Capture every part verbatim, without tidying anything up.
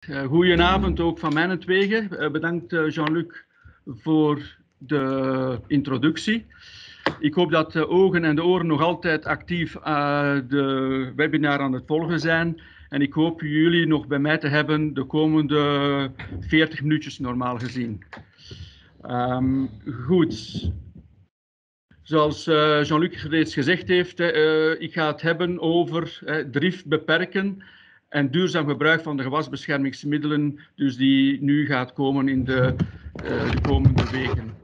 Uh, goedenavond ook van mijnentwege. Uh, bedankt uh, Jean-Luc voor de introductie. Ik hoop dat de ogen en de oren nog altijd actief uh, de webinar aan het volgen zijn. En ik hoop jullie nog bij mij te hebben de komende veertig minuutjes normaal gezien. Um, goed. Zoals uh, Jean-Luc reeds gezegd heeft, uh, ik ga het hebben over uh, drift beperken en duurzaam gebruik van de gewasbeschermingsmiddelen, dus die nu gaat komen in de, uh, de komende weken.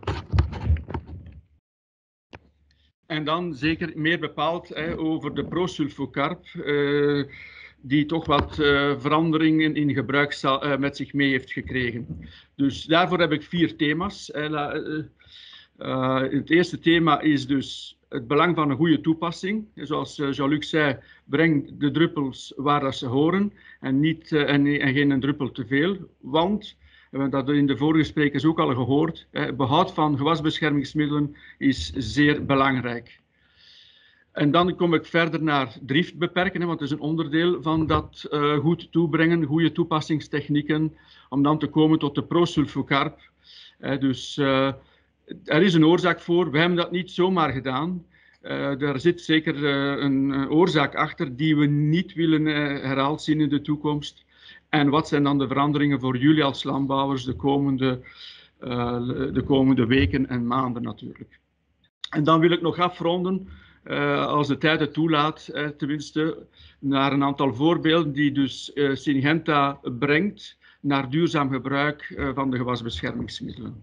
En dan zeker meer bepaald uh, over de prosulfocarb, uh, die toch wat uh, veranderingen in gebruik zal, uh, met zich mee heeft gekregen. Dus daarvoor heb ik vier thema's. Uh, la, uh, Uh, het eerste thema is dus het belang van een goede toepassing. Zoals Jean-Luc zei, breng de druppels waar dat ze horen en, niet, uh, en, en geen druppel te veel. Want, we hebben dat in de vorige sprekers ook al gehoord, eh, behoud van gewasbeschermingsmiddelen is zeer belangrijk. En dan kom ik verder naar drift beperken, want het is een onderdeel van dat uh, goed toebrengen, goede toepassingstechnieken, om dan te komen tot de prosulfocarb. Eh, dus... Uh, Er is een oorzaak voor, we hebben dat niet zomaar gedaan. Uh, er zit zeker uh, een, een oorzaak achter die we niet willen uh, herhaald zien in de toekomst. En wat zijn dan de veranderingen voor jullie als landbouwers de komende, uh, de komende weken en maanden natuurlijk. En dan wil ik nog afronden, uh, als de tijd het toelaat, uh, tenminste, naar een aantal voorbeelden die dus uh, Syngenta brengt naar duurzaam gebruik uh, van de gewasbeschermingsmiddelen.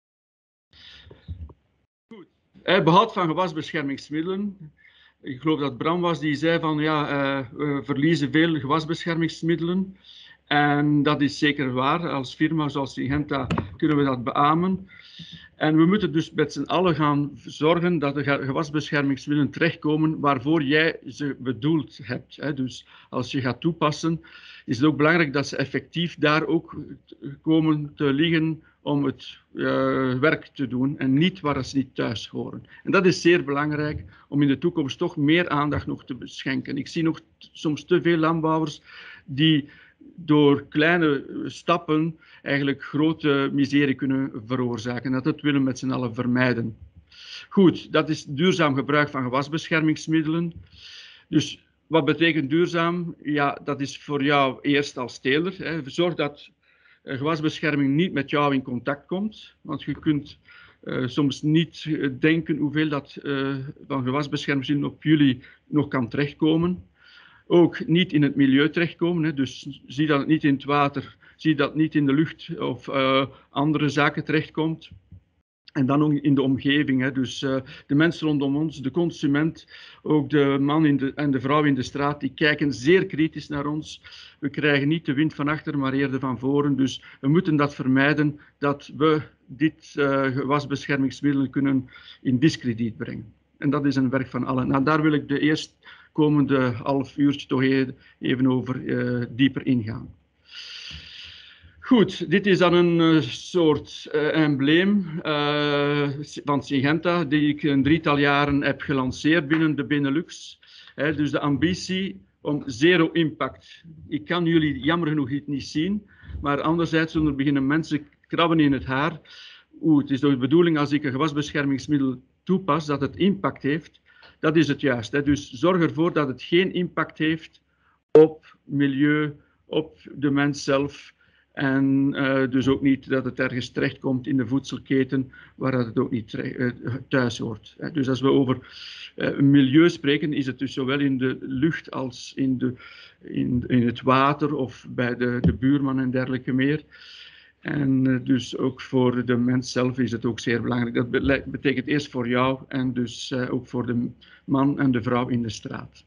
Behoud van gewasbeschermingsmiddelen. Ik geloof dat Bram was die zei van ja, uh, we verliezen veel gewasbeschermingsmiddelen. En dat is zeker waar. Als firma zoals Syngenta kunnen we dat beamen. En we moeten dus met z'n allen gaan zorgen dat de gewasbeschermingsmiddelen terechtkomen waarvoor jij ze bedoeld hebt. Hè. Dus als je gaat toepassen, is het ook belangrijk dat ze effectief daar ook komen te liggen om het uh, werk te doen en niet waar ze niet thuis horen. En dat is zeer belangrijk om in de toekomst toch meer aandacht nog te schenken. Ik zie nog soms te veel landbouwers die door kleine stappen eigenlijk grote miserie kunnen veroorzaken. Dat, dat willen we met z'n allen vermijden. Goed, dat is duurzaam gebruik van gewasbeschermingsmiddelen. Dus wat betekent duurzaam? Ja, dat is voor jou eerst als teler. Hè. Zorg dat gewasbescherming niet met jou in contact komt. Want je kunt uh, soms niet denken hoeveel dat uh, van gewasbeschermingsmiddelen op jullie nog kan terechtkomen. Ook niet in het milieu terechtkomen. Hè. Dus zie dat het niet in het water, zie dat het niet in de lucht of uh, andere zaken terechtkomt. En dan ook in de omgeving. Hè. Dus uh, de mensen rondom ons, de consument, ook de man in de, en de vrouw in de straat, die kijken zeer kritisch naar ons. We krijgen niet de wind van achter, maar eerder van voren. Dus we moeten dat vermijden, dat we dit uh, gewasbeschermingsmiddelen kunnen in diskrediet brengen. En dat is een werk van allen. Nou, daar wil ik de eerstkomende half uurtje toch even over uh, dieper ingaan. Goed, dit is dan een uh, soort uh, embleem uh, van Syngenta, die ik een drietal jaren heb gelanceerd binnen de Benelux. He, dus de ambitie om zero impact. Ik kan jullie jammer genoeg niet zien, maar anderzijds zullen er beginnen mensen krabben in het haar. Oeh, het is toch de bedoeling als ik een gewasbeschermingsmiddel toepas dat het impact heeft. Dat is het juist. Hè. Dus zorg ervoor dat het geen impact heeft op milieu, op de mens zelf. En uh, dus ook niet dat het ergens terechtkomt in de voedselketen waar dat het ook niet terecht, uh, thuis hoort. Dus als we over uh, milieu spreken, is het dus zowel in de lucht als in, de, in, in het water of bij de, de buurman en dergelijke meer. En uh, dus ook voor de mens zelf is het ook zeer belangrijk. Dat be betekent eerst voor jou en dus uh, ook voor de man en de vrouw in de straat.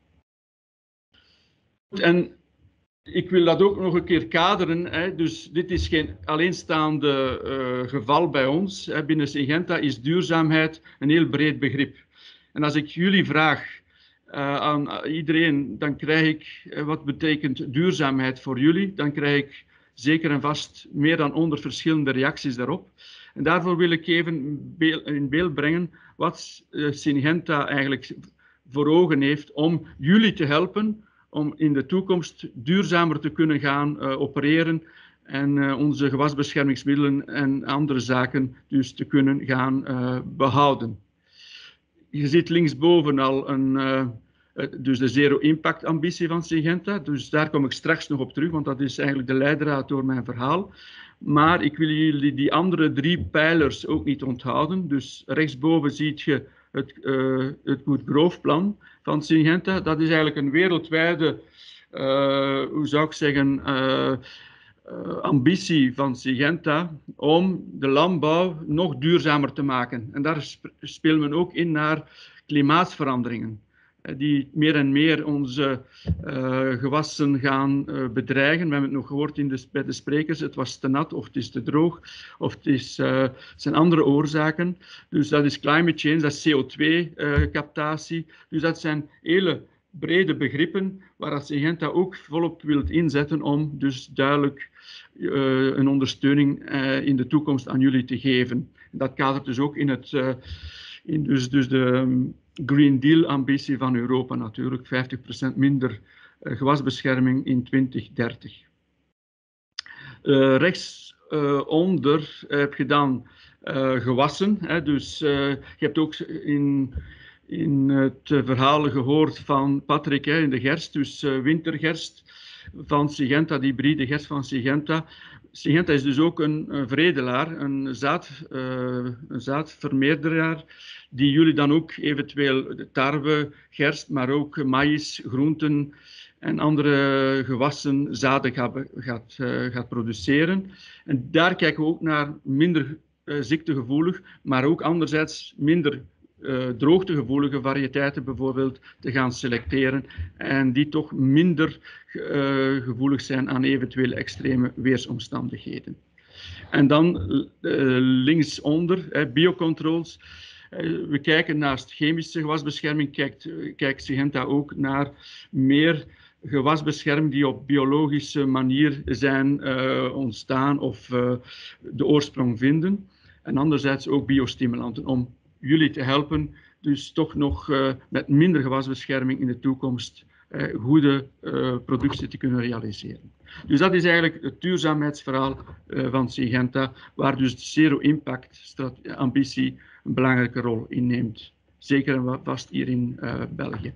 En ik wil dat ook nog een keer kaderen. Hè. Dus dit is geen alleenstaande uh, geval bij ons. Hè. Binnen Syngenta is duurzaamheid een heel breed begrip. En als ik jullie vraag uh, aan iedereen, dan krijg ik uh, wat betekent duurzaamheid voor jullie. Dan krijg ik zeker en vast meer dan honderd verschillende reacties daarop. En daarvoor wil ik even in beeld brengen wat uh, Syngenta eigenlijk voor ogen heeft om jullie te helpen om in de toekomst duurzamer te kunnen gaan uh, opereren en uh, onze gewasbeschermingsmiddelen en andere zaken dus te kunnen gaan uh, behouden. Je ziet linksboven al een, uh, dus de zero-impact ambitie van Syngenta. Dus daar kom ik straks nog op terug, want dat is eigenlijk de leidraad door mijn verhaal. Maar ik wil jullie die andere drie pijlers ook niet onthouden. Dus rechtsboven zie je het, uh, het Good Growth plan van Syngenta. Dat is eigenlijk een wereldwijde, uh, hoe zou ik zeggen, uh, uh, ambitie van Syngenta om de landbouw nog duurzamer te maken. En daar speelt men ook in naar klimaatveranderingen, die meer en meer onze uh, gewassen gaan uh, bedreigen. We hebben het nog gehoord in de, bij de sprekers, het was te nat of het is te droog of het, is, uh, het zijn andere oorzaken. Dus dat is climate change, dat is C O twee captatie. Uh, dus dat zijn hele brede begrippen waar Syngenta ook volop wilt inzetten om dus duidelijk uh, een ondersteuning uh, in de toekomst aan jullie te geven. Dat kadert dus ook in, het, uh, in dus, dus de um, Green Deal ambitie van Europa natuurlijk, vijftig procent minder uh, gewasbescherming in twintig dertig. Uh, rechtsonder uh, heb je dan uh, gewassen, hè, dus uh, je hebt ook in... in het verhaal gehoord van Patrick hè, in de gerst, dus uh, wintergerst van Syngenta, die hybride gerst van Syngenta. Syngenta is dus ook een, een veredelaar, een, zaad, uh, een zaadvermeerderaar, die jullie dan ook eventueel tarwe, gerst, maar ook maïs, groenten en andere gewassen zaden gaat, gaat, uh, gaat produceren. En daar kijken we ook naar minder uh, ziektegevoelig, maar ook anderzijds minder Uh, droogtegevoelige variëteiten bijvoorbeeld te gaan selecteren en die toch minder uh, gevoelig zijn aan eventuele extreme weersomstandigheden. En dan uh, linksonder, uh, biocontrols. Uh, we kijken naast chemische gewasbescherming, kijkt, uh, kijkt Syngenta ook naar meer gewasbescherming die op biologische manier zijn uh, ontstaan of uh, de oorsprong vinden. En anderzijds ook biostimulanten om jullie te helpen, dus toch nog uh, met minder gewasbescherming in de toekomst uh, goede uh, productie te kunnen realiseren. Dus dat is eigenlijk het duurzaamheidsverhaal uh, van Syngenta, waar dus de zero-impact ambitie een belangrijke rol inneemt. Zeker en vast hier in uh, België.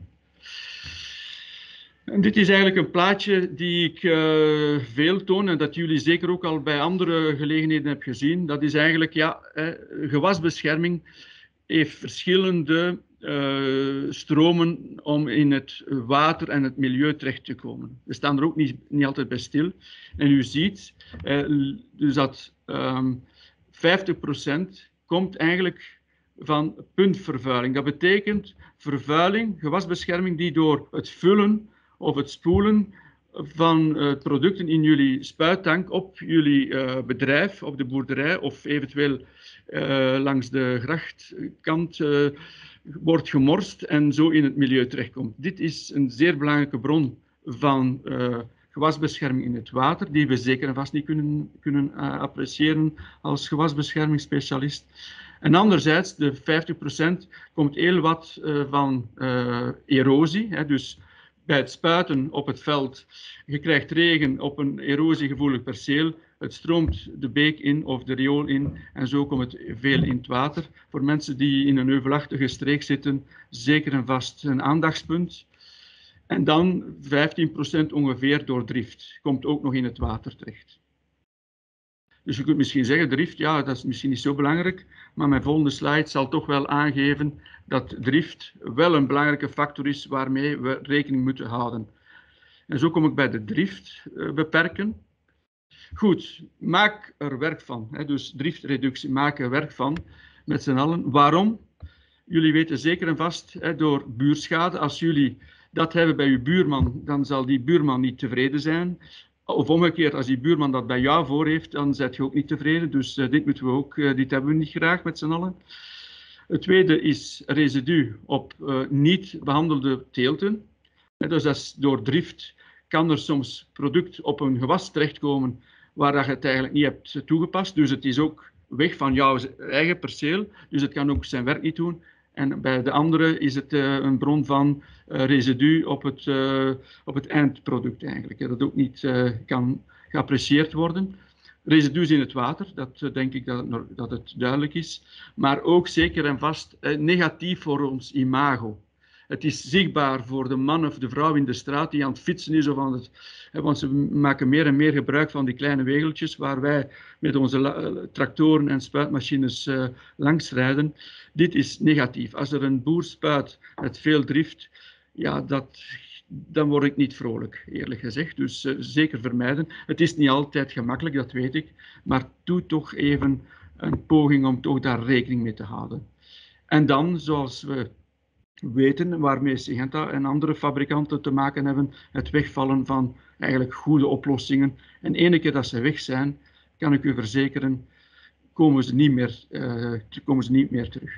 En dit is eigenlijk een plaatje die ik uh, veel toon en dat jullie zeker ook al bij andere gelegenheden hebben gezien. Dat is eigenlijk, ja, eh, gewasbescherming heeft verschillende uh, stromen om in het water en het milieu terecht te komen. We staan er ook niet, niet altijd bij stil. En u ziet uh, dus dat um, vijftig procent komt eigenlijk van puntvervuiling. Dat betekent vervuiling, gewasbescherming die door het vullen of het spoelen van uh, producten in jullie spuittank op jullie uh, bedrijf, op de boerderij of eventueel uh, langs de grachtkant uh, wordt gemorst en zo in het milieu terechtkomt. Dit is een zeer belangrijke bron van uh, gewasbescherming in het water, die we zeker en vast niet kunnen, kunnen uh, appreciëren als gewasbeschermingsspecialist. En anderzijds, de vijftig procent komt heel wat uh, van uh, erosie, hè, dus bij het spuiten op het veld, je krijgt regen op een erosiegevoelig perceel, het stroomt de beek in of de riool in en zo komt het veel in het water. Voor mensen die in een heuvelachtige streek zitten, zeker en vast een aandachtspunt. En dan vijftien procent ongeveer door drift, komt ook nog in het water terecht. Dus je kunt misschien zeggen, drift, ja, dat is misschien niet zo belangrijk, maar mijn volgende slide zal toch wel aangeven dat drift wel een belangrijke factor is waarmee we rekening moeten houden. En zo kom ik bij de drift uh, beperken. Goed, maak er werk van. Hè, dus driftreductie, maak er werk van met z'n allen. Waarom? Jullie weten zeker en vast, hè, door buurschade. Als jullie dat hebben bij uw buurman, dan zal die buurman niet tevreden zijn. Of omgekeerd, als die buurman dat bij jou voor heeft, dan zet je ook niet tevreden. Dus uh, dit moeten we ook, uh, dit hebben we niet graag met z'n allen. Het tweede is residu op uh, niet behandelde teelten. Dus dat is door drift kan er soms product op een gewas terechtkomen waar je het eigenlijk niet hebt toegepast. Dus het is ook weg van jouw eigen perceel. Dus het kan ook zijn werk niet doen. En bij de andere is het uh, een bron van uh, residu op het, uh, op het eindproduct eigenlijk. Dat ook niet uh, kan geapprecieerd worden. Residu's in het water, dat uh, denk ik dat het, dat het duidelijk is. Maar ook zeker en vast uh, negatief voor ons imago. Het is zichtbaar voor de man of de vrouw in de straat die aan het fietsen is of aan het... Want ze maken meer en meer gebruik van die kleine wegeltjes waar wij met onze tractoren en spuitmachines uh, langs rijden. Dit is negatief. Als er een boer spuit met veel drift, ja, dat, dan word ik niet vrolijk, eerlijk gezegd. Dus uh, zeker vermijden. Het is niet altijd gemakkelijk, dat weet ik. Maar doe toch even een poging om toch daar rekening mee te houden. En dan, zoals we weten, waarmee Syngenta en andere fabrikanten te maken hebben, het wegvallen van eigenlijk goede oplossingen. En ene keer dat ze weg zijn, kan ik u verzekeren, komen ze niet meer, uh, komen ze niet meer terug.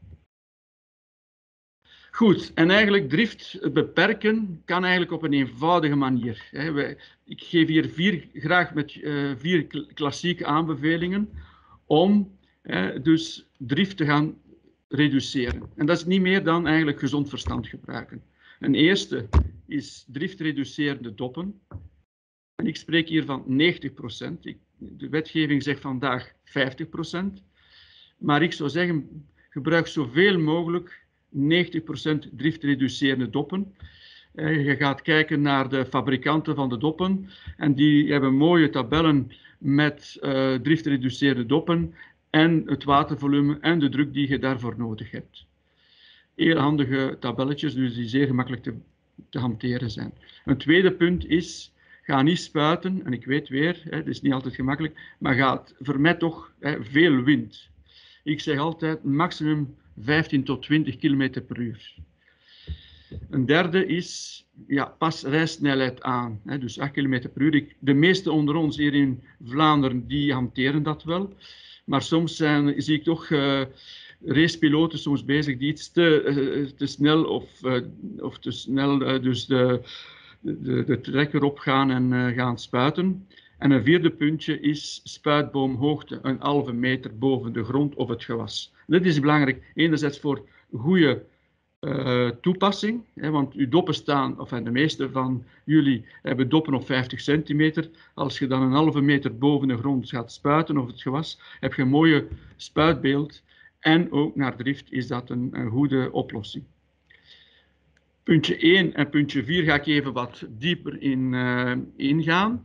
Goed, en eigenlijk drift beperken kan eigenlijk op een eenvoudige manier. Ik geef hier vier, graag met uh, vier klassieke aanbevelingen om uh, dus drift te gaan reduceren. En dat is niet meer dan eigenlijk gezond verstand gebruiken. Een eerste is driftreducerende doppen. En ik spreek hier van negentig procent. Ik, de wetgeving zegt vandaag vijftig procent. Maar ik zou zeggen, gebruik zoveel mogelijk negentig procent driftreducerende doppen. Je gaat kijken naar de fabrikanten van de doppen en die hebben mooie tabellen met uh, driftreducerende doppen en het watervolume en de druk die je daarvoor nodig hebt. Heel handige tabelletjes, dus die zeer gemakkelijk te, te hanteren zijn. Een tweede punt is, ga niet spuiten, en ik weet weer, hè, het is niet altijd gemakkelijk, maar ga vermijd toch hè, veel wind. Ik zeg altijd maximum vijftien tot twintig kilometer per uur. Een derde is, ja, pas rijsnelheid aan, hè, dus acht kilometer per uur. Ik, de meesten onder ons hier in Vlaanderen, die hanteren dat wel. Maar soms zijn, zie ik toch uh, racepiloten soms bezig die iets te, uh, te snel of, uh, of te snel uh, dus de, de, de trekker opgaan en uh, gaan spuiten. En een vierde puntje is spuitboomhoogte, een halve meter boven de grond of het gewas. Dit is belangrijk, enerzijds voor goede uh, toepassing, hè, want uw doppen staan, of de meeste van jullie hebben doppen op vijftig centimeter. Als je dan een halve meter boven de grond gaat spuiten of het gewas, heb je een mooie spuitbeeld. En ook naar drift is dat een, een goede oplossing. Puntje één en puntje vier ga ik even wat dieper in uh, ingaan.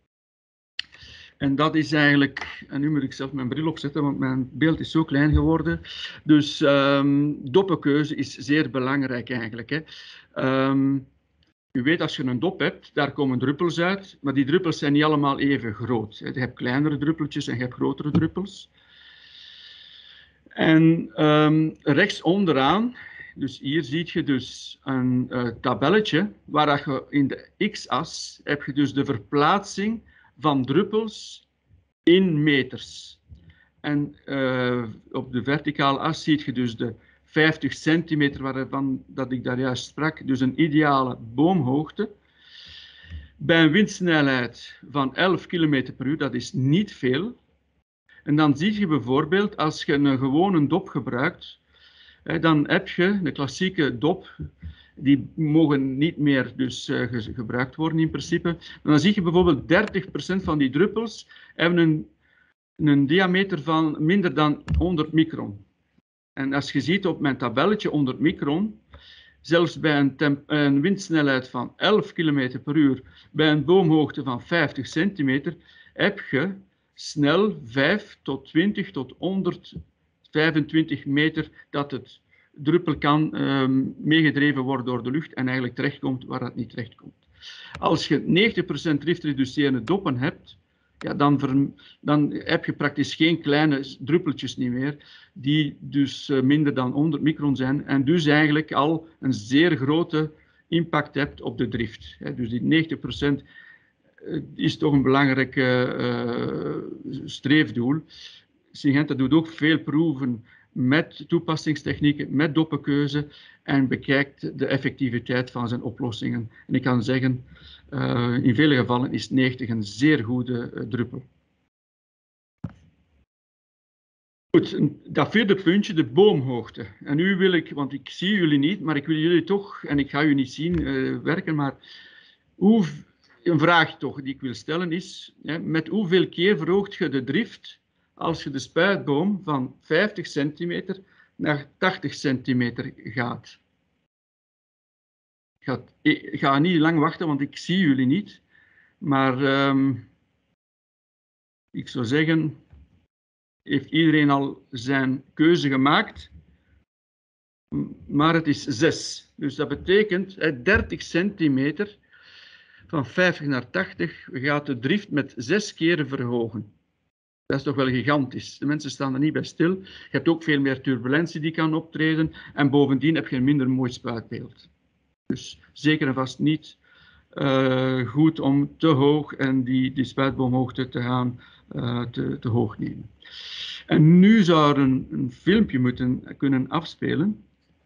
En dat is eigenlijk, en nu moet ik zelf mijn bril opzetten, want mijn beeld is zo klein geworden. Dus um, doppenkeuze is zeer belangrijk eigenlijk. Hè. Um, u weet, als je een dop hebt, daar komen druppels uit, maar die druppels zijn niet allemaal even groot. Je hebt kleinere druppeltjes en je hebt grotere druppels. En um, rechts onderaan, dus hier zie je dus een uh, tabelletje, waar je in de x-as heb je dus de verplaatsing van druppels in meters. En uh, op de verticale as zie je dus de vijftig centimeter waarvan dat ik daar juist sprak, dus een ideale boomhoogte. Bij een windsnelheid van elf kilometer per uur, dat is niet veel. En dan zie je bijvoorbeeld, als je een gewone dop gebruikt, dan heb je de klassieke dop, die mogen niet meer dus, uh, gebruikt worden in principe. En dan zie je bijvoorbeeld dertig procent van die druppels hebben een, een diameter van minder dan honderd micron. En als je ziet op mijn tabelletje honderd micron, zelfs bij een, een windsnelheid van elf kilometer per uur, bij een boomhoogte van vijftig centimeter, heb je snel vijf tot twintig tot honderdvijfentwintig meter dat het druppel kan uh, meegedreven worden door de lucht en eigenlijk terechtkomt waar het niet terechtkomt. Als je negentig procent driftreducerende doppen hebt, ja, dan, ver, dan heb je praktisch geen kleine druppeltjes niet meer, die dus uh, minder dan honderd micron zijn en dus eigenlijk al een zeer grote impact hebt op de drift. Hè. Dus die negentig procent is toch een belangrijk uh, streefdoel. Syngenta doet ook veel proeven met toepassingstechnieken, met doppenkeuze en bekijkt de effectiviteit van zijn oplossingen. En ik kan zeggen, uh, in vele gevallen is negentig een zeer goede uh, druppel. Goed, dat vierde puntje, de boomhoogte. En nu wil ik, want ik zie jullie niet, maar ik wil jullie toch, en ik ga jullie niet zien uh, werken, maar hoe, een vraag toch die ik wil stellen is, hè, met hoeveel keer verhoogt je de drift als je de spuitboom van vijftig centimeter naar tachtig centimeter gaat? Ik ga, ik ga niet lang wachten, want ik zie jullie niet, maar um, ik zou zeggen, heeft iedereen al zijn keuze gemaakt? Maar het is zes. Dus dat betekent dertig centimeter van vijftig naar tachtig gaat de drift met zes keren verhogen. Dat is toch wel gigantisch. De mensen staan er niet bij stil. Je hebt ook veel meer turbulentie die kan optreden. En bovendien heb je een minder mooi spuitbeeld. Dus zeker en vast niet uh, goed om te hoog en die, die spuitboomhoogte te gaan uh, te, te hoog nemen. En nu zou er een, een filmpje moeten kunnen afspelen.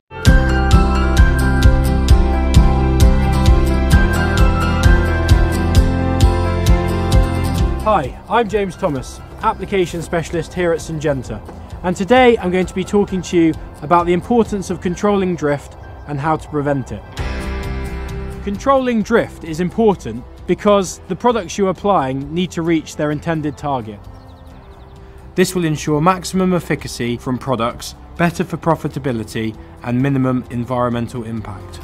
Hi, I'm James Thomas, Application Specialist here at Syngenta, and today I'm going to be talking to you about the importance of controlling drift and how to prevent it. Controlling drift is important because the products you're applying need to reach their intended target. This will ensure maximum efficacy from products, better for profitability and minimum environmental impact.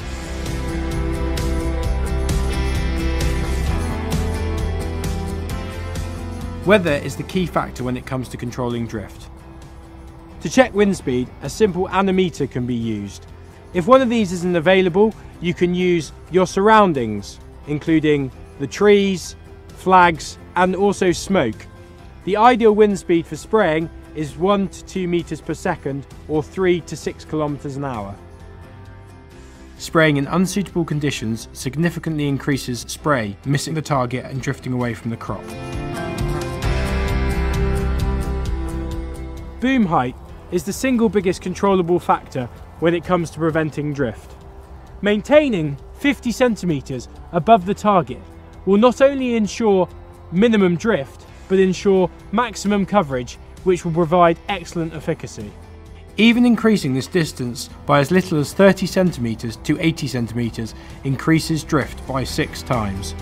Weather is the key factor when it comes to controlling drift. To check wind speed, a simple anemometer can be used. If one of these isn't available, you can use your surroundings, including the trees, flags, and also smoke. The ideal wind speed for spraying is one to two meters per second or three to six kilometers an hour. Spraying in unsuitable conditions significantly increases spray, missing the target and drifting away from the crop. Boom height is the single biggest controllable factor when it comes to preventing drift. Maintaining fifty centimeters above the target will not only ensure minimum drift, but ensure maximum coverage, which will provide excellent efficacy. Even increasing this distance by as little as thirty centimeters to eighty centimeters increases drift by six times.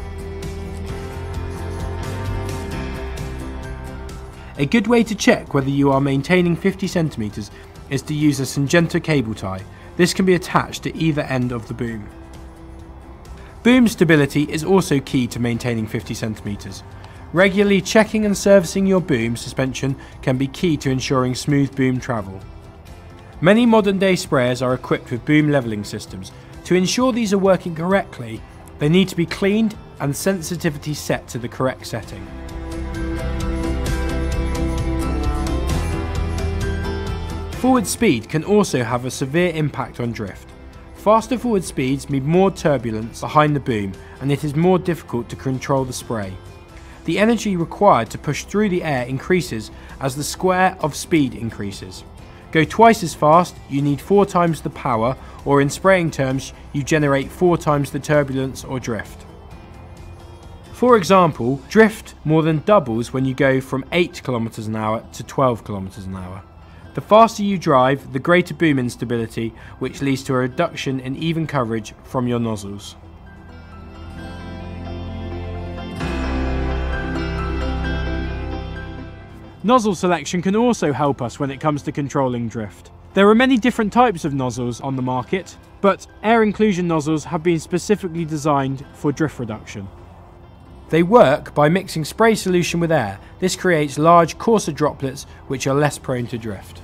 A good way to check whether you are maintaining fifty centimeters is to use a Syngenta cable tie. This can be attached to either end of the boom. Boom stability is also key to maintaining fifty centimeters. Regularly checking and servicing your boom suspension can be key to ensuring smooth boom travel. Many modern day sprayers are equipped with boom levelling systems. To ensure these are working correctly, they need to be cleaned and sensitivity set to the correct setting. Forward speed can also have a severe impact on drift. Faster forward speeds mean more turbulence behind the boom, and it is more difficult to control the spray. The energy required to push through the air increases as the square of speed increases. Go twice as fast, you need four times the power, or in spraying terms, you generate four times the turbulence or drift. For example, drift more than doubles when you go from eight kilometers an hour to twelve kilometers an hour. The faster you drive, the greater boom instability, which leads to a reduction in even coverage from your nozzles. Nozzle selection can also help us when it comes to controlling drift. There are many different types of nozzles on the market, but air inclusion nozzles have been specifically designed for drift reduction. They work by mixing spray solution with air. This creates large, coarser droplets which are less prone to drift.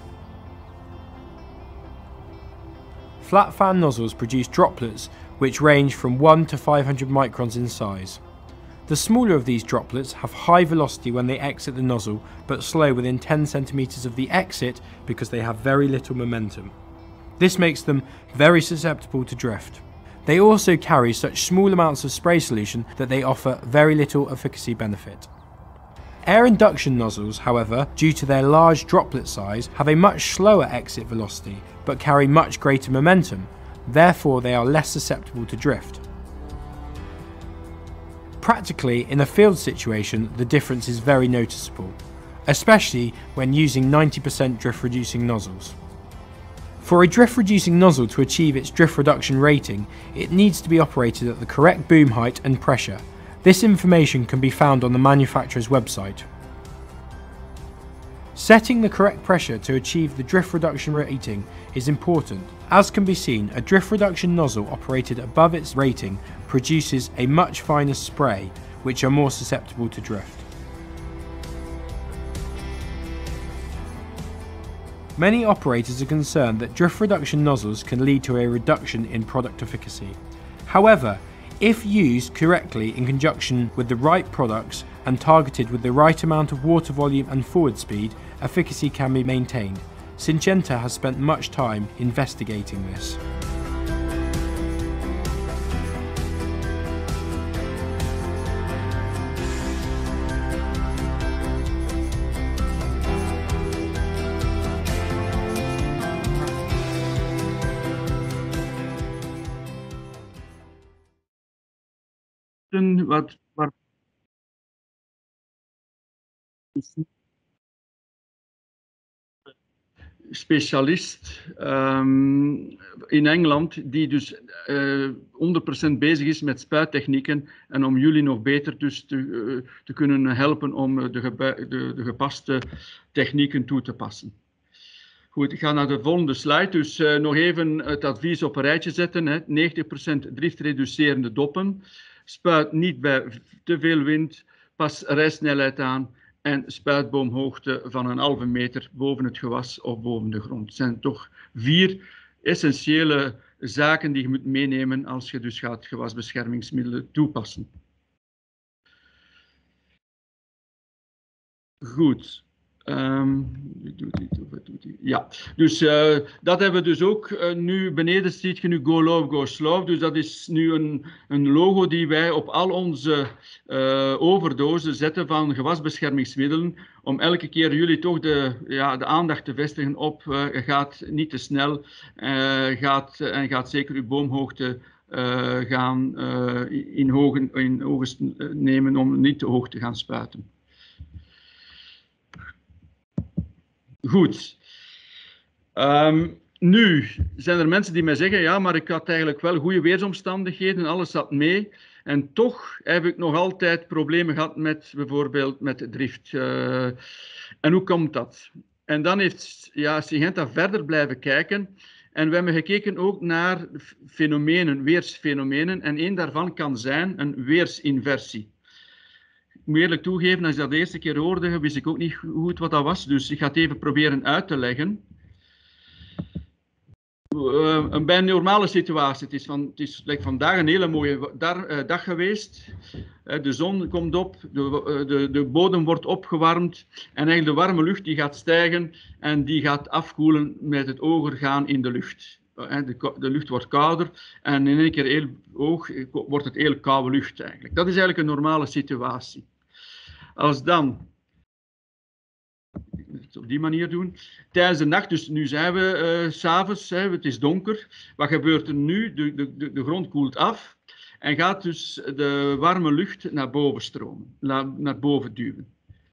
Flat fan nozzles produce droplets which range from one to five hundred microns in size. The smaller of these droplets have high velocity when they exit the nozzle, but slow within ten centimeters of the exit because they have very little momentum. This makes them very susceptible to drift. They also carry such small amounts of spray solution that they offer very little efficacy benefit. Air induction nozzles, however, due to their large droplet size, have a much slower exit velocity, but carry much greater momentum. Therefore, they are less susceptible to drift. Practically, in a field situation, the difference is very noticeable. especially when using ninety percent drift reducing nozzles. For a drift reducing nozzle to achieve its drift reduction rating, it needs to be operated at the correct boom height and pressure. This information can be found on the manufacturer's website. Setting the correct pressure to achieve the drift reduction rating is important. As can be seen, a drift reduction nozzle operated above its rating produces a much finer spray, which are more susceptible to drift. Many operators are concerned that drift reduction nozzles can lead to a reduction in product efficacy. However, if used correctly in conjunction with the right products and targeted with the right amount of water volume and forward speed, efficacy can be maintained. Syngenta has spent much time investigating this. Wat, waar specialist um, in Engeland die dus uh, honderd procent bezig is met spuittechnieken en om jullie nog beter dus te, uh, te kunnen helpen om de, de, de gepaste technieken toe te passen. Goed, ik ga naar de volgende slide. Dus uh, nog even het advies op een rijtje zetten. Hè. negentig procent driftreducerende doppen. Spuit niet bij te veel wind. Pas rijsnelheid aan. En spuitboomhoogte van een halve meter boven het gewas of boven de grond. Het zijn toch vier essentiële zaken die je moet meenemen als je dus gaat gewasbeschermingsmiddelen toepassen. Goed. Um, ja, dus uh, dat hebben we dus ook uh, nu beneden ziet je nu Go Low, Go Slow. Dus dat is nu een, een logo die wij op al onze uh, overdozen zetten van gewasbeschermingsmiddelen. Om elke keer jullie toch de, ja, de aandacht te vestigen op uh, gaat niet te snel uh, gaat, uh, en gaat zeker uw boomhoogte uh, gaan uh, in hogen in ogen nemen om niet te hoog te gaan spuiten. Goed. Um, nu zijn er mensen die mij zeggen, ja, maar ik had eigenlijk wel goede weersomstandigheden, alles zat mee. En toch heb ik nog altijd problemen gehad met bijvoorbeeld met drift. Uh, en hoe komt dat? En dan heeft ja, Syngenta verder blijven kijken. En we hebben gekeken ook naar fenomenen, weersfenomenen. En één daarvan kan zijn een weersinversie. Ik moet eerlijk toegeven, als ik dat de eerste keer hoorde, wist ik ook niet goed wat dat was. Dus ik ga het even proberen uit te leggen. Uh, bij een normale situatie, het is, van, het is like vandaag een hele mooie dar, uh, dag geweest. Uh, de zon komt op, de, uh, de, de bodem wordt opgewarmd en eigenlijk de warme lucht die gaat stijgen en die gaat afkoelen met het overgaan in de lucht. Uh, de, de lucht wordt kouder en in één keer heel hoog wordt het heel koude lucht eigenlijk. Dat is eigenlijk een normale situatie. Als dan, ik moet het op die manier doen, tijdens de nacht, dus nu zijn we uh, 's avonds, hè, het is donker. Wat gebeurt er nu? De, de, de grond koelt af en gaat dus de warme lucht naar boven stromen, naar, naar boven duwen.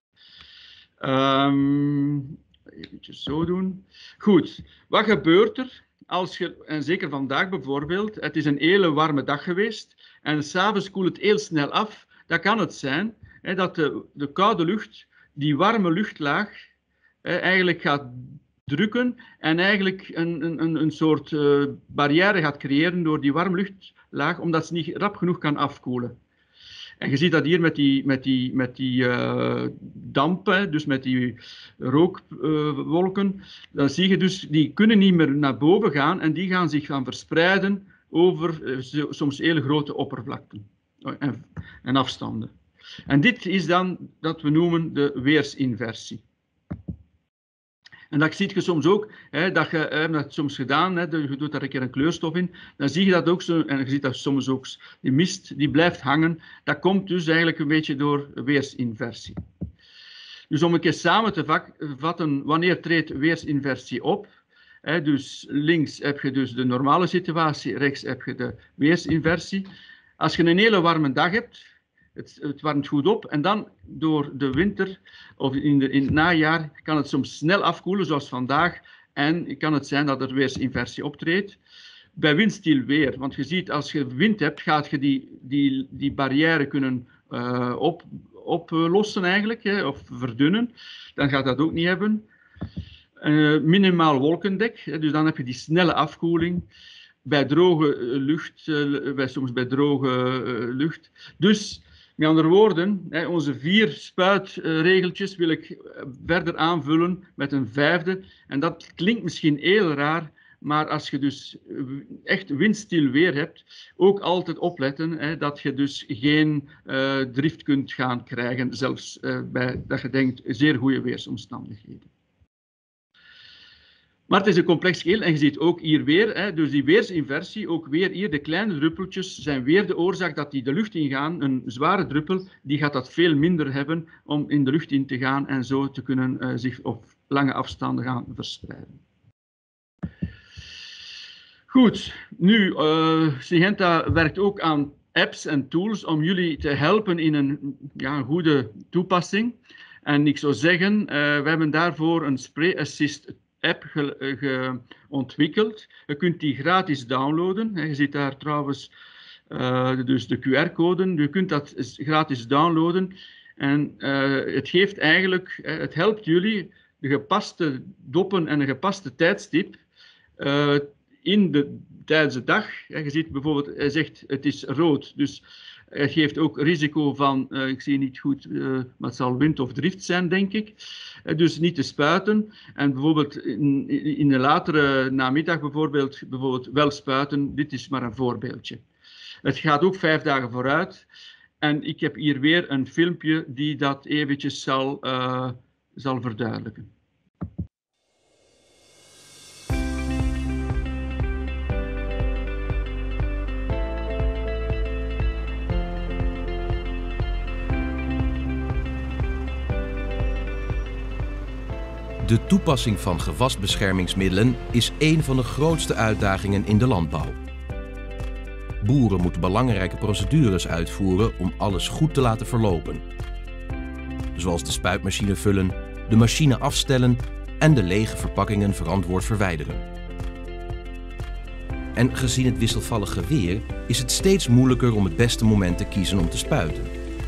Um, even zo doen. Goed, wat gebeurt er? Als je, en zeker vandaag bijvoorbeeld, het is een hele warme dag geweest en 's avonds koelt het heel snel af, dan kan het zijn hè, dat de, de koude lucht die warme luchtlaag hè, eigenlijk gaat drukken en eigenlijk een, een, een soort uh, barrière gaat creëren door die warme luchtlaag, omdat ze niet rap genoeg kan afkoelen. En je ziet dat hier met die, met die, met die uh, dampen, dus met die rookwolken, uh, dan zie je dus, die kunnen niet meer naar boven gaan en die gaan zich gaan verspreiden over uh, soms hele grote oppervlakten en, en afstanden. En dit is dan dat we noemen de weersinversie. En dat zie je soms ook, hè, dat je we hebben dat soms gedaan, hè, je doet daar een keer een kleurstof in, dan zie je dat ook zo, en je ziet dat soms ook, die mist die blijft hangen, dat komt dus eigenlijk een beetje door weersinversie. Dus om een keer samen te vatten, wanneer treedt weersinversie op? Hè, dus links heb je dus de normale situatie, rechts heb je de weersinversie. Als je een hele warme dag hebt, het, het warmt goed op en dan door de winter of in, de, in het najaar kan het soms snel afkoelen, zoals vandaag. En kan het zijn dat er weersinversie optreedt. Bij windstil weer, want je ziet als je wind hebt, gaat je die, die, die barrière kunnen uh, op, oplossen eigenlijk, hè, of verdunnen. Dan gaat dat ook niet hebben. Uh, minimaal wolkendek, hè, dus dan heb je die snelle afkoeling. Bij droge lucht, uh, bij, soms bij droge uh, lucht. Dus, met andere woorden, hè, onze vier spuitregeltjes wil ik verder aanvullen met een vijfde. En dat klinkt misschien heel raar, maar als je dus echt windstil weer hebt, ook altijd opletten hè, dat je dus geen uh, drift kunt gaan krijgen, zelfs uh, bij, dat je denkt, zeer goede weersomstandigheden. Maar het is een complex geheel en je ziet ook hier weer, hè, dus die weersinversie, ook weer hier de kleine druppeltjes zijn weer de oorzaak dat die de lucht ingaan. Een zware druppel, die gaat dat veel minder hebben om in de lucht in te gaan en zo te kunnen uh, zich op lange afstanden gaan verspreiden. Goed, nu, uh, Syngenta werkt ook aan apps en tools om jullie te helpen in een, ja, een goede toepassing. En ik zou zeggen, uh, we hebben daarvoor een Spray Assist app ge, ge ontwikkeld. Je kunt die gratis downloaden. Je ziet daar trouwens uh, dus de Q R-code. Je kunt dat gratis downloaden. En uh, het geeft eigenlijk, uh, het helpt jullie de gepaste doppen en een gepaste tijdstip uh, in de, tijdens de dag. Je ziet bijvoorbeeld, hij zegt het is rood. Dus het geeft ook risico van, uh, ik zie niet goed, uh, maar het zal wind of drift zijn, denk ik. Uh, dus niet te spuiten. En bijvoorbeeld in, in de latere namiddag bijvoorbeeld, bijvoorbeeld wel spuiten. Dit is maar een voorbeeldje. Het gaat ook vijf dagen vooruit. En ik heb hier weer een filmpje die dat eventjes zal, uh, zal verduidelijken. De toepassing van gewasbeschermingsmiddelen is een van de grootste uitdagingen in de landbouw. Boeren moeten belangrijke procedures uitvoeren om alles goed te laten verlopen. Zoals de spuitmachine vullen, de machine afstellen en de lege verpakkingen verantwoord verwijderen. En gezien het wisselvallige weer is het steeds moeilijker om het beste moment te kiezen om te spuiten.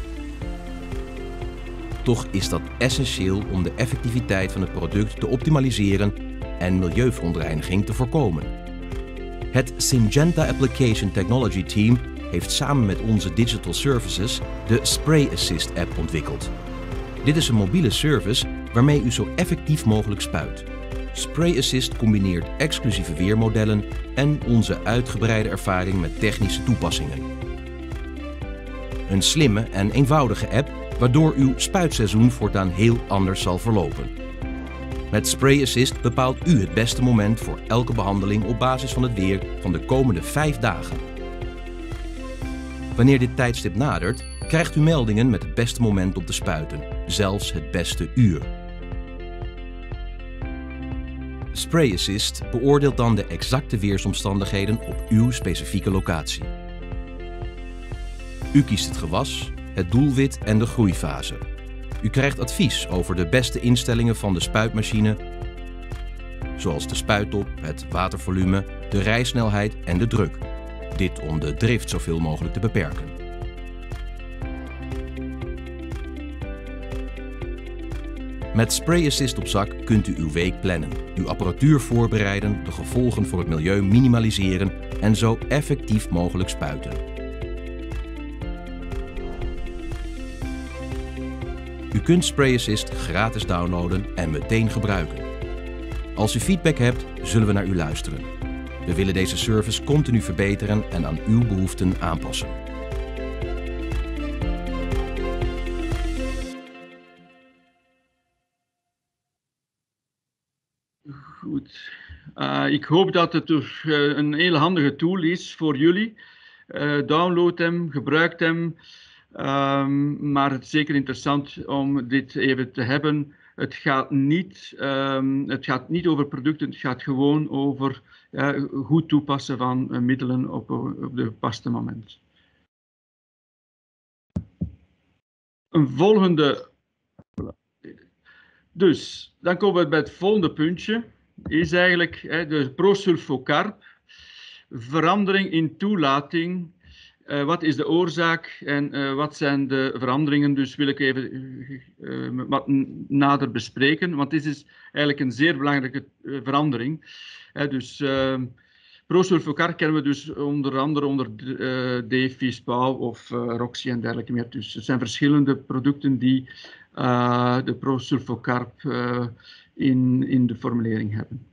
Toch is dat essentieel om de effectiviteit van het product te optimaliseren en milieuverontreiniging te voorkomen. Het Syngenta Application Technology Team heeft samen met onze Digital Services de Spray Assist app ontwikkeld. Dit is een mobiele service waarmee u zo effectief mogelijk spuit. Spray Assist combineert exclusieve weermodellen en onze uitgebreide ervaring met technische toepassingen. Een slimme en eenvoudige app waardoor uw spuitseizoen voortaan heel anders zal verlopen. Met Spray Assist bepaalt u het beste moment voor elke behandeling op basis van het weer van de komende vijf dagen. Wanneer dit tijdstip nadert, krijgt u meldingen met het beste moment om te spuiten, zelfs het beste uur. Spray Assist beoordeelt dan de exacte weersomstandigheden op uw specifieke locatie. U kiest het gewas, het doelwit en de groeifase. U krijgt advies over de beste instellingen van de spuitmachine, zoals de spuitdop, het watervolume, de rijsnelheid en de druk. Dit om de drift zoveel mogelijk te beperken. Met Spray Assist op zak kunt u uw week plannen, uw apparatuur voorbereiden, de gevolgen voor het milieu minimaliseren en zo effectief mogelijk spuiten. U kunt Spray Assist gratis downloaden en meteen gebruiken. Als u feedback hebt, zullen we naar u luisteren. We willen deze service continu verbeteren en aan uw behoeften aanpassen. Goed. Uh, ik hoop dat het uh, een heel handige tool is voor jullie. Uh, download hem, gebruik hem. Um, maar het is zeker interessant om dit even te hebben. Het gaat niet, um, het gaat niet over producten, het gaat gewoon over ja, goed toepassen van uh, middelen op, op de gepaste moment. een volgende... Dus, dan komen we bij het volgende puntje. Is eigenlijk hè, de prosulfocarb. Verandering in toelating. Uh, wat is de oorzaak en uh, wat zijn de veranderingen? Dus wil ik even uh, wat nader bespreken, want dit is eigenlijk een zeer belangrijke uh, verandering. Uh, dus uh, prosulfocarb kennen we dus onder andere onder uh, Defi, Spau of uh, Roxy en dergelijke meer. Dus er zijn verschillende producten die uh, de prosulfocarb uh, in, in de formulering hebben.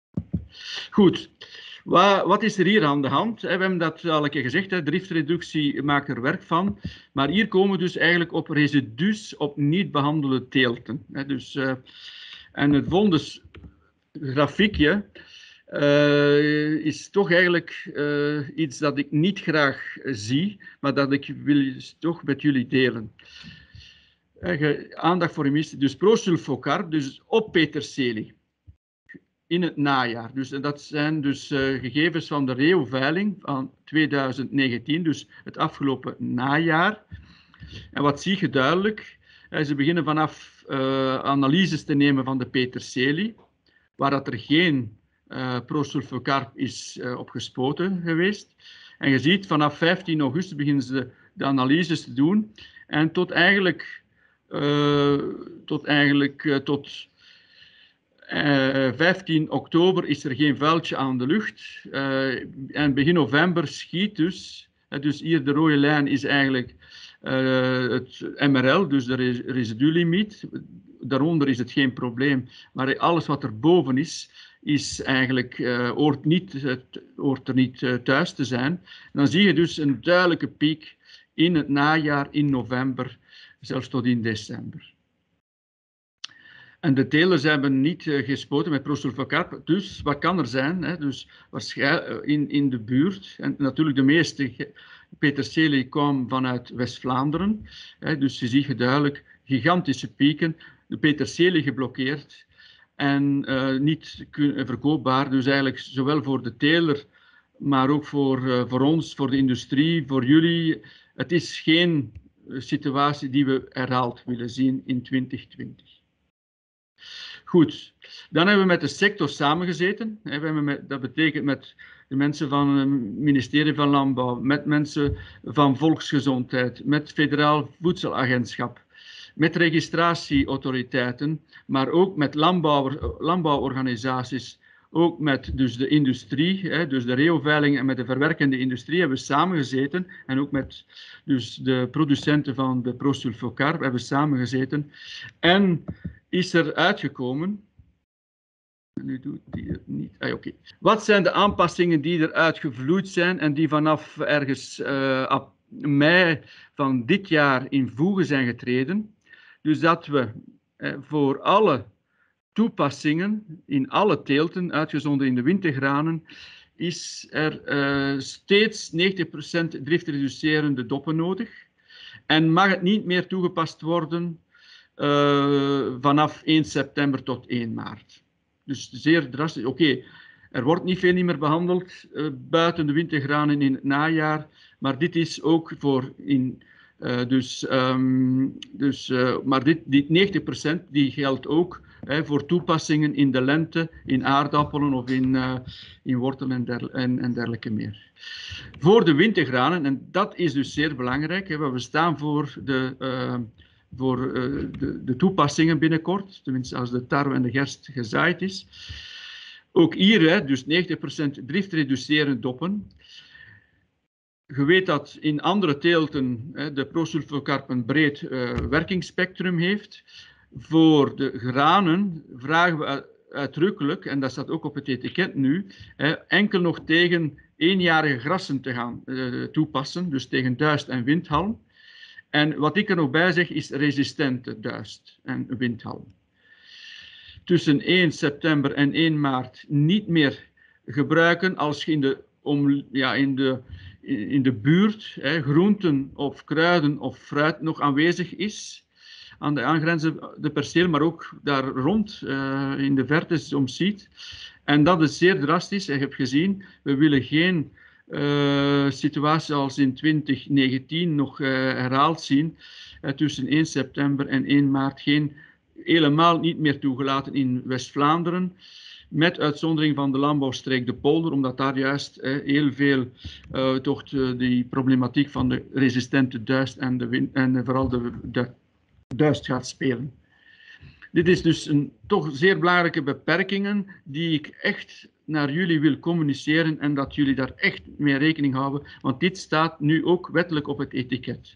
Goed. Wat is er hier aan de hand? We hebben dat al een keer gezegd, driftreductie maakt er werk van. Maar hier komen we dus eigenlijk op residus op niet behandelde teelten. Dus, uh, en het volgende grafiekje uh, is toch eigenlijk uh, iets dat ik niet graag zie, maar dat ik wil toch met jullie delen. Uh, aandacht voor emissie. Dus prosulfocarb, dus op peterselie. In het najaar. Dus, dat zijn dus uh, gegevens van de R E O-veiling van twintig negentien, dus het afgelopen najaar. En wat zie je duidelijk? Uh, ze beginnen vanaf uh, analyses te nemen van de peterselie, waar dat er geen uh, prosulfocarb is uh, op gespoten geweest. En je ziet, vanaf vijftien augustus beginnen ze de analyses te doen. En tot eigenlijk, uh, tot, eigenlijk uh, tot Uh, vijftien oktober is er geen vuiltje aan de lucht uh, en begin november schiet dus, uh, dus hier de rode lijn is eigenlijk uh, het M R L, dus de res residulimiet, daaronder is het geen probleem, maar alles wat erboven is, is eigenlijk, uh, hoort, niet, het, hoort er niet uh, thuis te zijn. En dan zie je dus een duidelijke piek in het najaar, in november, zelfs tot in december. En de telers hebben niet uh, gespoten met prosulfocarb, dus wat kan er zijn? Hè? Dus waarschijnlijk in, in de buurt, en natuurlijk de meeste peterselie kwam vanuit West-Vlaanderen, dus je ziet duidelijk gigantische pieken, de peterselie geblokkeerd en uh, niet verkoopbaar, dus eigenlijk zowel voor de teler, maar ook voor, uh, voor ons, voor de industrie, voor jullie. Het is geen situatie die we herhaald willen zien in twintig twintig. Goed, dan hebben we met de sector samengezeten. We hebben met, dat betekent met de mensen van het ministerie van Landbouw, met mensen van Volksgezondheid, met het Federaal Voedselagentschap, met registratieautoriteiten, maar ook met landbouwer, landbouworganisaties, ook met dus de industrie, dus de R E O-veiling en met de verwerkende industrie hebben we samengezeten en ook met dus de producenten van de prosulfocarb hebben we samengezeten. En is er uitgekomen, nu doet hij het niet, ah, oké. Wat zijn de aanpassingen die eruit gevloeid zijn en die vanaf ergens uh, mei van dit jaar in voege zijn getreden? Dus dat we eh, voor alle toepassingen in alle teelten, uitgezonderd in de wintergranen, is er uh, steeds negentig procent driftreducerende doppen nodig en mag het niet meer toegepast worden Uh, vanaf één september tot één maart. Dus zeer drastisch. Oké, okay, er wordt niet veel meer behandeld uh, buiten de wintergranen in het najaar, maar dit is ook voor in, uh, dus, um, dus, uh, maar dit, dit negentig procent die geldt ook hè, voor toepassingen in de lente, in aardappelen of in, uh, in wortel en, der, en, en dergelijke meer. Voor de wintergranen, en dat is dus zeer belangrijk, hè, we staan voor de uh, voor uh, de, de toepassingen binnenkort, tenminste als de tarwe en de gerst gezaaid is. Ook hier, hè, dus negentig procent driftreducerende doppen. Je weet dat in andere teelten hè, de prosulfocarb een breed uh, werkingsspectrum heeft. Voor de granen vragen we uitdrukkelijk, en dat staat ook op het etiket nu, hè, enkel nog tegen eenjarige grassen te gaan uh, toepassen, dus tegen duist en windhalm. En wat ik er nog bij zeg is resistente duist en windhalm. Tussen één september en één maart niet meer gebruiken als je in de, om, ja, in de, in de buurt hè, groenten of kruiden of fruit nog aanwezig is. Aan de aangrenzende perceel, maar ook daar rond uh, in de verte soms ziet. En dat is zeer drastisch. Je hebt gezien, we willen geen uh, situatie als in twintig negentien nog uh, herhaald zien. Uh, tussen één september en één maart geen, helemaal niet meer toegelaten in West-Vlaanderen. Met uitzondering van de landbouwstreek de Polder, omdat daar juist uh, heel veel uh, toch de, die problematiek van de resistente duist en, de wind, en uh, vooral de, de duist gaat spelen. Dit is dus een toch zeer belangrijke beperkingen die ik echt naar jullie wil communiceren en dat jullie daar echt mee rekening houden, want dit staat nu ook wettelijk op het etiket.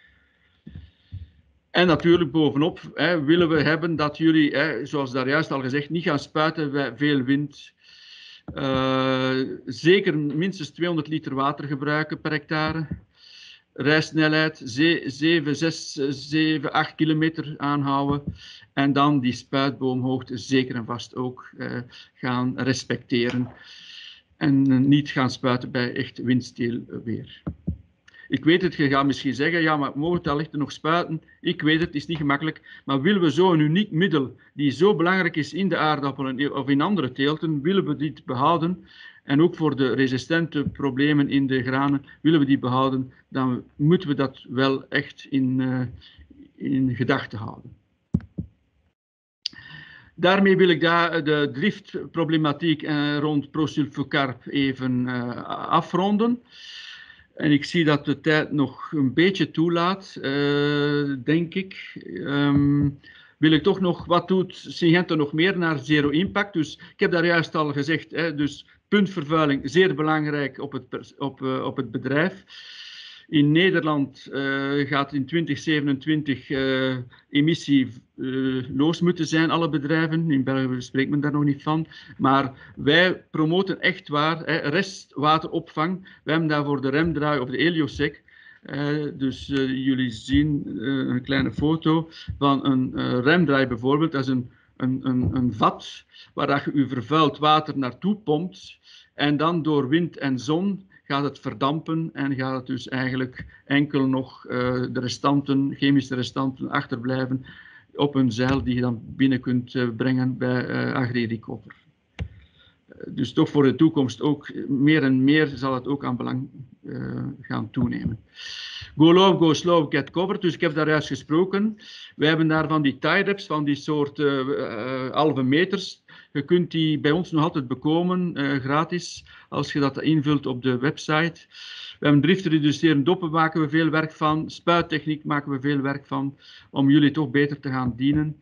En natuurlijk bovenop hè, willen we hebben dat jullie, hè, zoals daar juist al gezegd, niet gaan spuiten bij veel wind. Uh, zeker minstens tweehonderd liter water gebruiken per hectare. Rijsnelheid zeven, zes, zeven, acht kilometer aanhouden. En dan die spuitboomhoogte zeker en vast ook uh, gaan respecteren. En uh, niet gaan spuiten bij echt windstil weer. Ik weet het, je gaat misschien zeggen, ja, maar mogen het allicht nog spuiten? Ik weet het, het is niet gemakkelijk. Maar willen we zo'n uniek middel, die zo belangrijk is in de aardappelen of in andere teelten, willen we dit behouden? En ook voor de resistente problemen in de granen, willen we die behouden, dan moeten we dat wel echt in, uh, in gedachten houden. Daarmee wil ik daar de driftproblematiek uh, rond Prosulfocarp even uh, afronden. En ik zie dat de tijd nog een beetje toelaat, uh, denk ik. Um, wil ik toch nog, wat doet Syngenta nog meer naar zero impact? Dus ik heb daar juist al gezegd, hè, dus puntvervuiling zeer belangrijk op het, op, uh, op het bedrijf. In Nederland uh, gaat in twintig zevenentwintig uh, emissieloos uh, moeten zijn, alle bedrijven. In België spreekt men daar nog niet van. Maar wij promoten echt waar hè, restwateropvang. Wij hebben daarvoor de remdraai of de Eliosec. Uh, dus uh, jullie zien uh, een kleine foto van een uh, remdraai bijvoorbeeld. Dat is een, een, een, een vat waar je je vervuild water naartoe pompt. En dan door wind en zon gaat het verdampen en gaat het dus eigenlijk enkel nog uh, de restanten, chemische restanten achterblijven op een zeil die je dan binnen kunt uh, brengen bij uh, AgriRecover. Uh, dus toch voor de toekomst ook meer en meer zal het ook aan belang uh, gaan toenemen. Go low, go slow, get covered. Dus ik heb daar juist gesproken. Wij hebben daar van die tie-wraps, van die soort uh, uh, halve meters. Je kunt die bij ons nog altijd bekomen, uh, gratis, als je dat invult op de website. We hebben driftreducerend doppen, maken we veel werk van. Spuittechniek maken we veel werk van, om jullie toch beter te gaan dienen.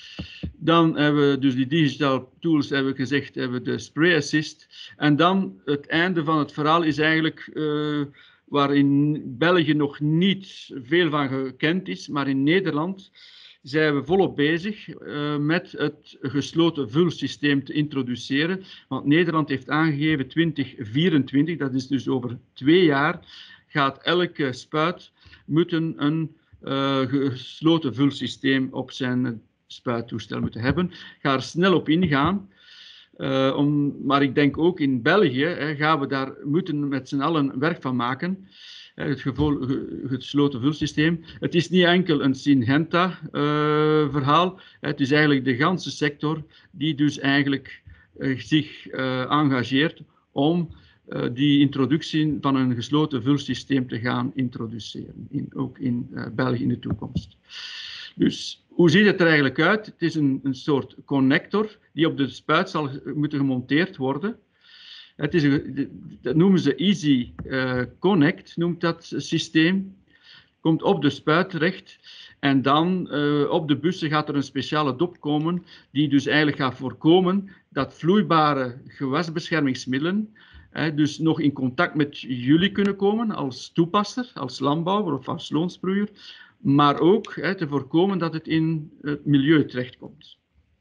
Dan hebben we dus die digital tools, hebben we gezegd, hebben we de spray assist. En dan het einde van het verhaal is eigenlijk, uh, waar in België nog niet veel van gekend is, maar in Nederland zijn we volop bezig uh, met het gesloten vulsysteem te introduceren. Want Nederland heeft aangegeven twintig vierentwintig, dat is dus over twee jaar, gaat elke spuit moeten een uh, gesloten vulsysteem op zijn spuittoestel moeten hebben. Ik ga er snel op ingaan. Uh, om, maar ik denk ook in België hè, gaan we daar moeten met z'n allen werk van maken. Het, gevolg, het gesloten vulsysteem. Het is niet enkel een Syngenta-verhaal. Uh, het is eigenlijk de ganse sector die dus eigenlijk uh, zich uh, engageert om uh, die introductie van een gesloten vulsysteem te gaan introduceren. In, ook in uh, België in de toekomst. Dus hoe ziet het er eigenlijk uit? Het is een, een soort connector die op de spuit zal moeten gemonteerd worden. Het is een, dat noemen ze Easy uh, Connect, noemt dat systeem. Komt op de spuit terecht en dan uh, op de bussen gaat er een speciale dop komen die dus eigenlijk gaat voorkomen dat vloeibare gewasbeschermingsmiddelen uh, dus nog in contact met jullie kunnen komen als toepasser, als landbouwer of als loonsproeier, maar ook uh, te voorkomen dat het in het milieu terechtkomt.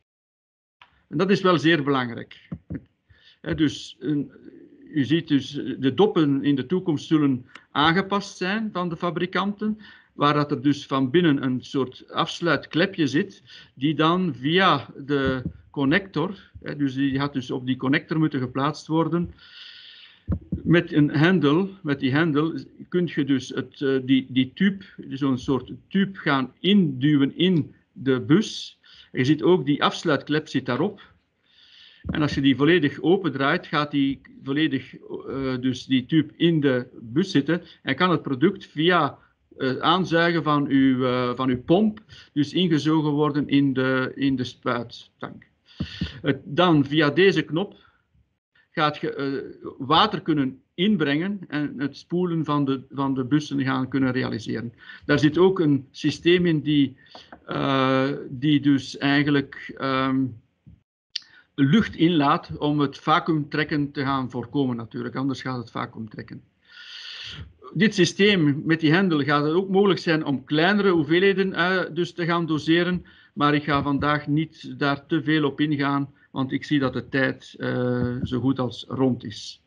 En dat is wel zeer belangrijk. He, dus, een, u ziet dus, de doppen in de toekomst zullen aangepast zijn van de fabrikanten, waar dat er dus van binnen een soort afsluitklepje zit, die dan via de connector, he, dus die had dus op die connector moeten geplaatst worden, met een hendel, met die hendel kun je dus het, die, die tube, zo'n soort tube gaan induwen in de bus. Je ziet ook die afsluitklep zit daarop. En als je die volledig open draait, gaat die volledig uh, dus die tube in de bus zitten en kan het product via uh, aanzuigen van uw, uh, van uw pomp dus ingezogen worden in de, in de spuittank. Uh, dan via deze knop gaat je uh, water kunnen inbrengen en het spoelen van de, van de bussen gaan kunnen realiseren. Daar zit ook een systeem in die, uh, die dus eigenlijk um, lucht inlaat om het vacuümtrekken te gaan voorkomen natuurlijk, anders gaat het vacuümtrekken. Dit systeem met die hendel gaat het ook mogelijk zijn om kleinere hoeveelheden uh, dus te gaan doseren, maar ik ga vandaag niet daar te veel op ingaan, want ik zie dat de tijd uh, zo goed als rond is.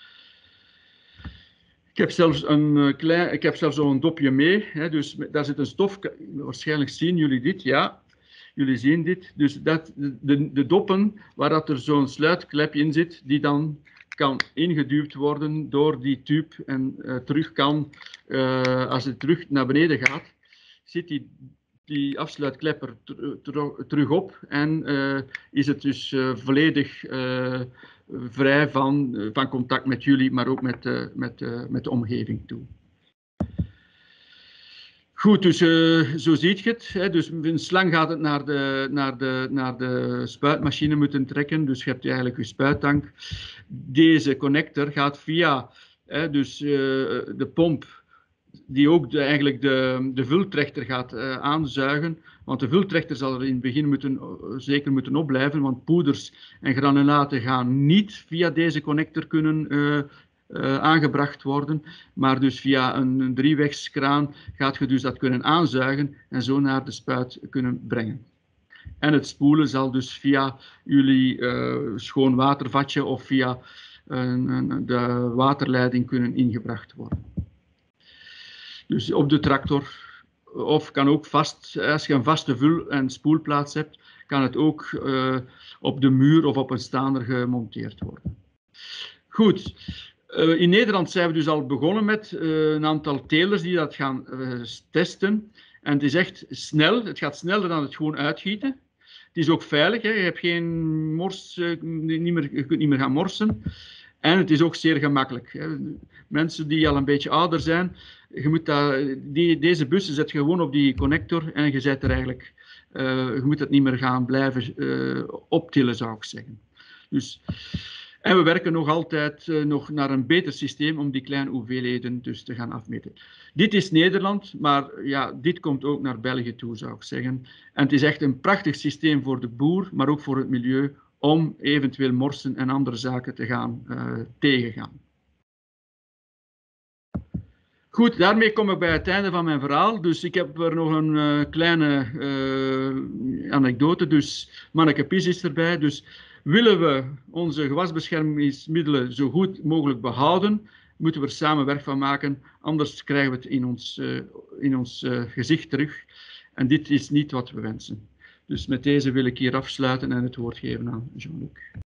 Ik heb zelfs een uh, klein, ik heb zelfs zo'n dopje mee, hè, dus daar zit een stof, waarschijnlijk zien jullie dit, ja. Jullie zien dit, dus dat, de, de doppen waar dat er zo'n sluitklepje in zit, die dan kan ingeduwd worden door die tube en uh, terug kan, uh, als het terug naar beneden gaat, zit die, die afsluitklep er ter, ter, terug op en uh, is het dus uh, volledig uh, vrij van, uh, van contact met jullie, maar ook met, uh, met, uh, met de omgeving toe. Goed, dus uh, zo ziet je het. Hè. Dus een slang gaat het naar de, naar, de, naar de spuitmachine moeten trekken. Dus je hebt eigenlijk je spuittank. Deze connector gaat via hè, dus, uh, de pomp, die ook de, eigenlijk de, de vultrechter gaat uh, aanzuigen. Want de vultrechter zal er in het begin moeten, uh, zeker moeten opblijven, want poeders en granulaten gaan niet via deze connector kunnen uh, Uh, aangebracht worden, maar dus via een, een driewegskraan gaat je dus dat kunnen aanzuigen en zo naar de spuit kunnen brengen. En het spoelen zal dus via jullie uh, schoon watervatje of via uh, de waterleiding kunnen ingebracht worden. Dus op de tractor, of kan ook vast, als je een vaste vul- en spoelplaats hebt, kan het ook uh, op de muur of op een staander gemonteerd worden. Goed. Uh, in Nederland zijn we dus al begonnen met uh, een aantal telers die dat gaan uh, testen. En het is echt snel, het gaat sneller dan het gewoon uitgieten. Het is ook veilig, hè. Je hebt geen mors, uh, niet meer, je kunt niet meer gaan morsen. En het is ook zeer gemakkelijk. Hè. Mensen die al een beetje ouder zijn, je moet dat, die, deze bussen zet je gewoon op die connector en je zet er eigenlijk, uh, je moet het niet meer gaan blijven uh, optillen, zou ik zeggen. Dus... En we werken nog altijd uh, nog naar een beter systeem om die kleine hoeveelheden dus te gaan afmeten. Dit is Nederland, maar ja, dit komt ook naar België toe, zou ik zeggen. En het is echt een prachtig systeem voor de boer, maar ook voor het milieu, om eventueel morsen en andere zaken te gaan uh, tegengaan. Goed, daarmee kom ik bij het einde van mijn verhaal. Dus ik heb er nog een uh, kleine uh, anekdote. Dus Manneke Pies is erbij. Dus willen we onze gewasbeschermingsmiddelen zo goed mogelijk behouden, moeten we er samen werk van maken. Anders krijgen we het in ons, uh, in ons uh, gezicht terug. En dit is niet wat we wensen. Dus met deze wil ik hier afsluiten en het woord geven aan Jean-Luc.